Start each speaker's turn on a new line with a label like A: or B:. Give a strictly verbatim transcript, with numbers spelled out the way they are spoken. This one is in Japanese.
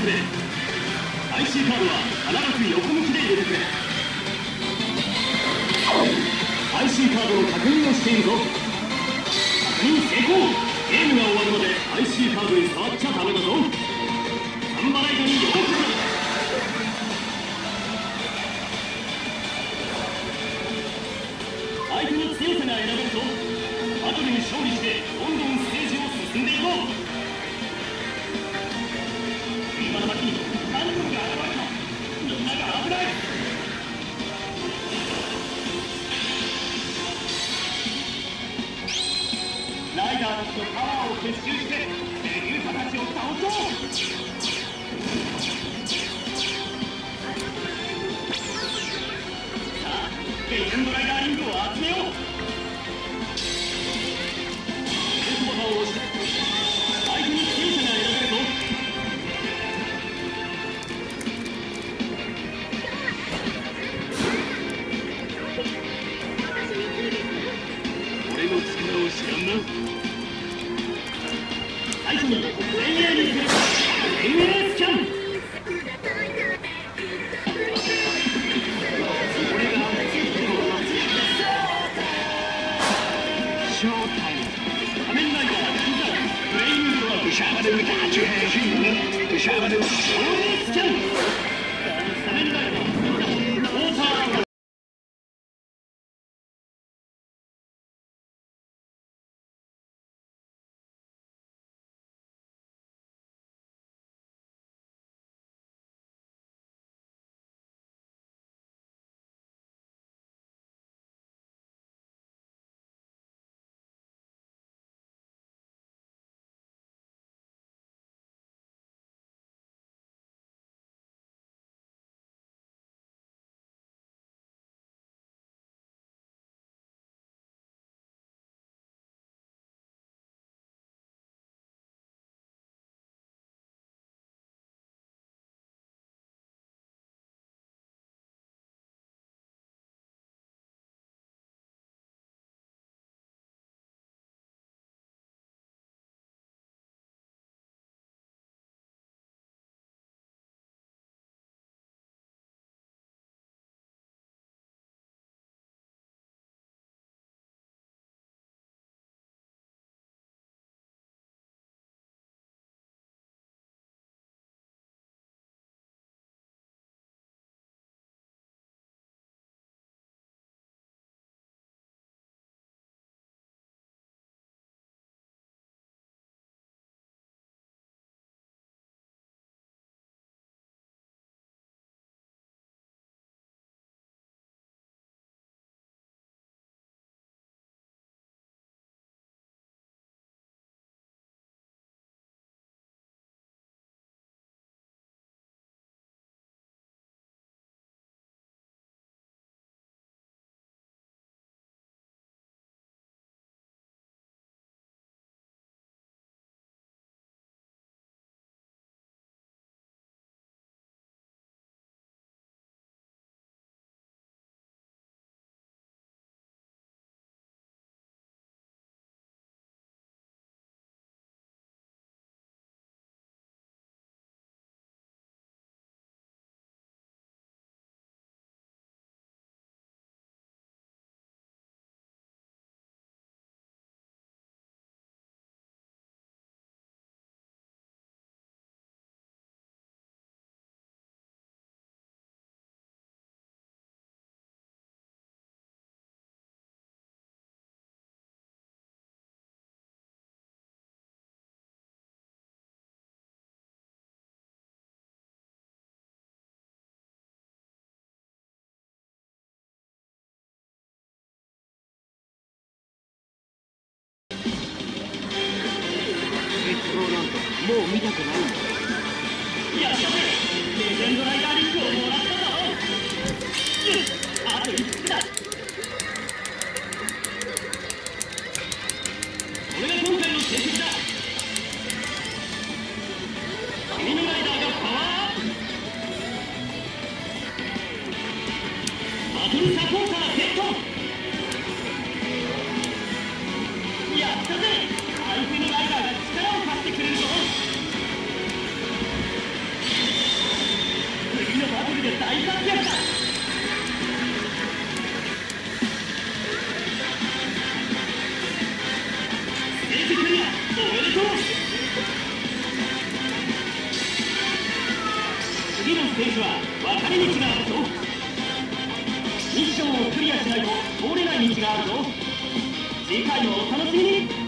A: くれ。 アイシー カードは必ず横向きで入れてくれ。 アイシー カードの確認をしているぞ。確認成功。ゲームが終わるまで アイシー カードに触っちゃダメだぞ。サンバライドによくぞ。相手の強さが選べるぞ。バトルに勝利してどんどんステージを進んでいこう。今の時に何とか現れた。みんなが危ない。ライダーたちのパワーを結集してメデューサたちを倒そう。さあ、レジェンドライダーリングを集めよう。ボタンを押して相手に強さが選べるぞ。俺の力を知らんな。最初に前衛にする前衛スキャン。これがショータイム。仮面ライダーブレインドラゴン。シャバドゥダチュヘシュシャバドゥショースキャン。仮面ライダーオーパー。
B: もう見たくないんだ。
A: やったぜ。レジェンドライダーリングをもらったぞ。あといつつだ。これが今回の成績だ。君のライダーがパワーアップ。バトルサポーターゲット。やったぜ。相手のライダーが力を貸してくれるぞ。 で大活躍だ。ステージクリアおめでとう。次のステージは分かれ道があるぞ。ミッションをクリアしないと通れない道があるぞ。次回もお楽しみに。